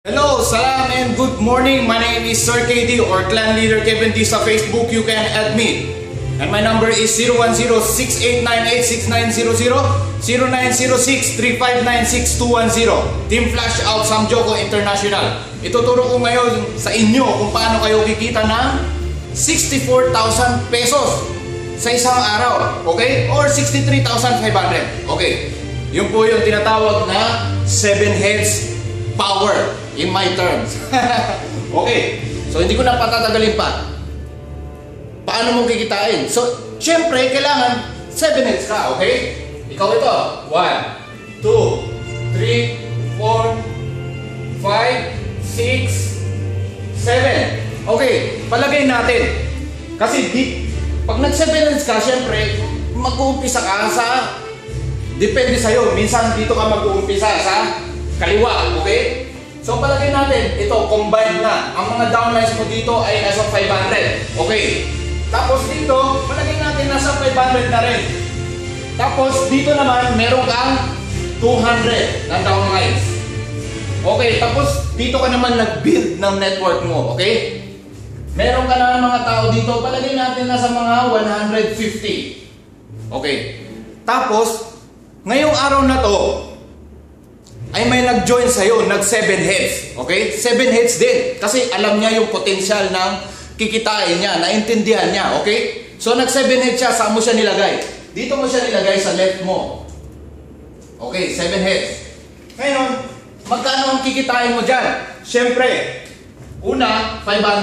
Hello, salam and good morning. My name is Sir KD or Clan Leader Kevin D sa Facebook. You can add me. And my number is 010-6898-6900, 0906-359-6210. Team Flash Out Samjoko International. Ituturo ko ngayon sa inyo kung paano kayo kikita ng 64,000 pesos sa isang araw. Okay? Or 63,500. Okay. Yun po yung tinatawag na 7 heads power in my terms. Okay. So hindi ko na patatagalin pa. Paano mo kikitain? So, syempre, kailangan 7 heads ka, okay? Ikaw ito. 1, 2, 3, 4, 5, 6, 7. Okay, palagay natin. Kasi pag nag-7 heads ka, syempre, mag-uumpisa ka sa, depende sa'yo. Minsan dito ka mag-uumpisa sa kaliwa, okay? So, palagay natin, ito, combined na. Ang mga downlines mo dito ay nasa 500. Okay. Tapos dito, palagay natin nasa 500 na rin. Tapos dito naman, meron kang 200 na downlines. Okay, tapos dito ka naman nag-build ng network mo, okay? Meron ka na mga tao dito, palagay natin nasa mga 150. Okay. Tapos, ngayong araw na to, ay may nag-join sa'yo, nag-7 heads. Okay? 7 heads din. Kasi alam niya yung potential ng kikitain niya, naintindihan niya, okay? So nag-7 heads siya, saan mo siya nilagay? Dito mo siya nilagay sa left mo. Okay, 7 heads. Ngayon, magkano ang kikitain mo dyan? Siyempre, una,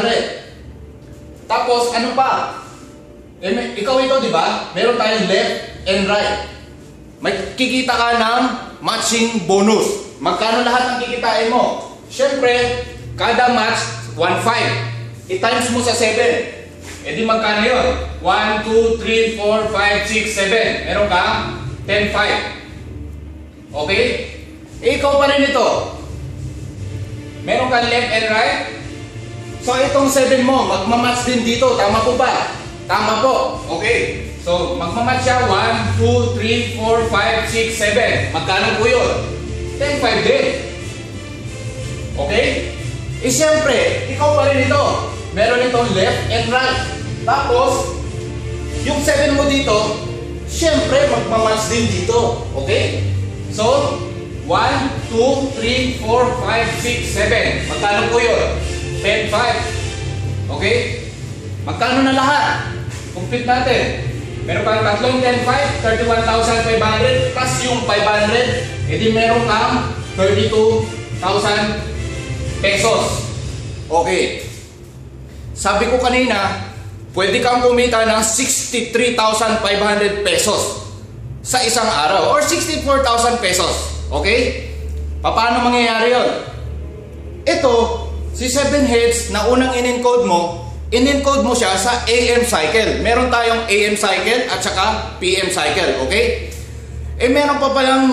500. Tapos, ano pa? Ikaw ito, di ba? Meron tayong left and right. May kikita ka ng matching bonus. Magkano lahat ang kikitain mo? Siyempre, kada match, 1.5. I-times mo sa 7. E di magkano yun? 1, 2, 3, 4, 5, 6, 7. Meron ka? 10, 5. Okay? E ikaw pa rin ito. Meron ka left and right. So itong 7 mo, magmamatch din dito. Tama po ba? Tama po. Okay. So magmamatch siya. 1, 2, 3, 4, 5, 6, 7. Magkano po yun? 10, 5 din. Okay? E siyempre, ikaw pa rin ito. Meron itong left and right. Tapos, yung 7 mo dito, syempre, magmamatch din dito. Okay? So, 1, 2, 3, 4, 5, 6, 7. Magkano po yun? 10, 5. Okay? Magkano na lahat? Complete natin. Meron kang tatlong 10, 5, 31,500 plus yung 500, edi meron kang 32,000 pesos. Okay. Sabi ko kanina, pwede kang kumita ng 63,500 pesos sa isang araw or 64,000 pesos. Okay? Paano mangyayari yun? Ito, si 7 heads na unang in-encode mo siya sa AM cycle. Meron tayong AM cycle at saka PM cycle. Okay? Eh meron pa palang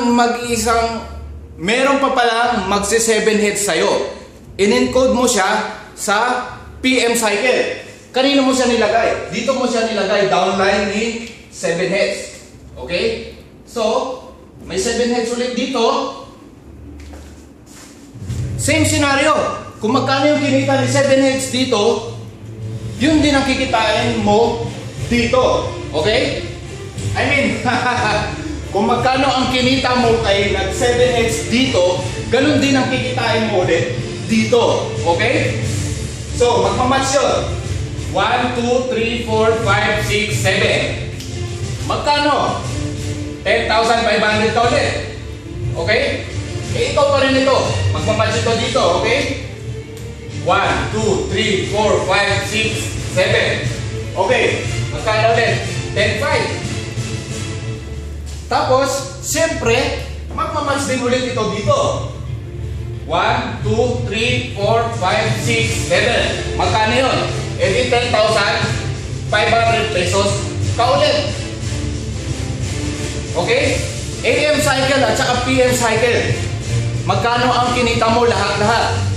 magsi-7 heads sa'yo. In-encode mo siya sa PM cycle. Kanino mo siya nilagay? Dito mo siya nilagay, downline ni 7 heads. Okay? So, may 7 heads ulit dito. Same scenario. Kung magkano yung kinita ni 7 heads dito, yun din ang kikitain mo dito. Okay? I mean, kung magkano ang kinita mo kay nag 7 heads dito, ganun din ang kikitain mo ulit dito. Okay? So, magmamatch yun. 1, 2, 3, 4, 5, 6, 7. Magkano? 10,500 ulit. Okay? Eh, ikaw pa rin ito. Magmamatch ito dito. Okay? 1, 2, 3, 4, 5, 6, 7. Okay. Magkano ulit? 10,500. Tapos, siyempre, magmamatch din ulit ito dito. 1, 2, 3, 4, 5, 6, 7. Magkano yun? E di 10,500 pesos kaulit. Okay? AM cycle at saka PM cycle. Magkano ang kinita mo lahat-lahat?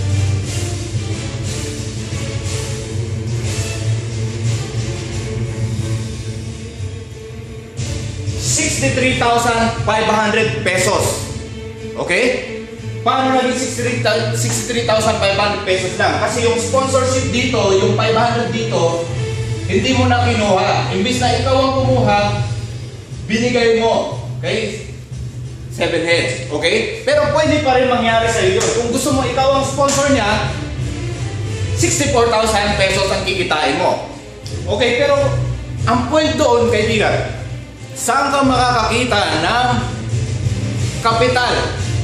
63,500 pesos. Okay? Paano naging 63,500 pesos lang? Kasi yung sponsorship dito, yung 500 dito, hindi mo na kinuha. Imbis na ikaw ang kumuha, binigay mo. Okay? 7 heads. Okay? Pero pwede pa rin mangyari sa iyo. Kung gusto mo, ikaw ang sponsor niya, 64,000 pesos ang kikitain mo. Okay? Pero ang point doon, kaibigan, saan ka makakakita ng kapital?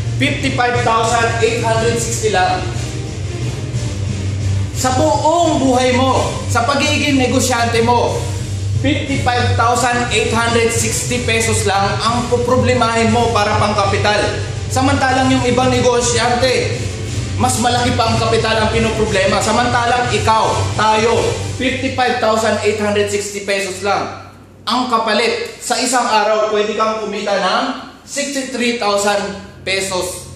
55,860 lang. Sa buong buhay mo, sa pagiging negosyante mo, 55,860 pesos lang ang poproblemahin mo para pang kapital. Samantalang yung ibang negosyante, mas malaki pa ang kapital ang pinoproblema. Samantalang ikaw, tayo, 55,860 pesos lang. Ang kapalit, sa isang araw, pwede kang kumita ng 63,000 pesos,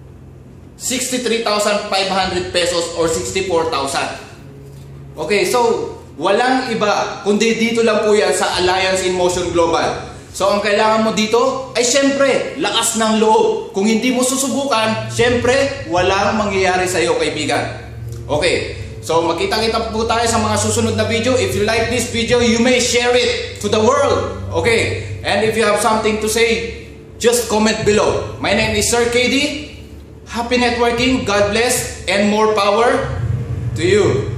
63,500 pesos or 64,000. Okay, so walang iba kundi dito lang po yan sa Alliance in Motion Global. So ang kailangan mo dito ay syempre lakas ng loob. Kung hindi mo susubukan, syempre walang mangyayari sa iyo, kaibigan. Okay, so magkita-kita po tayo sa mga susunod na video. If you like this video, you may share it to the world. Okay, and if you have something to say, just comment below. My name is Sir KD. Happy networking, God bless, and more power to you.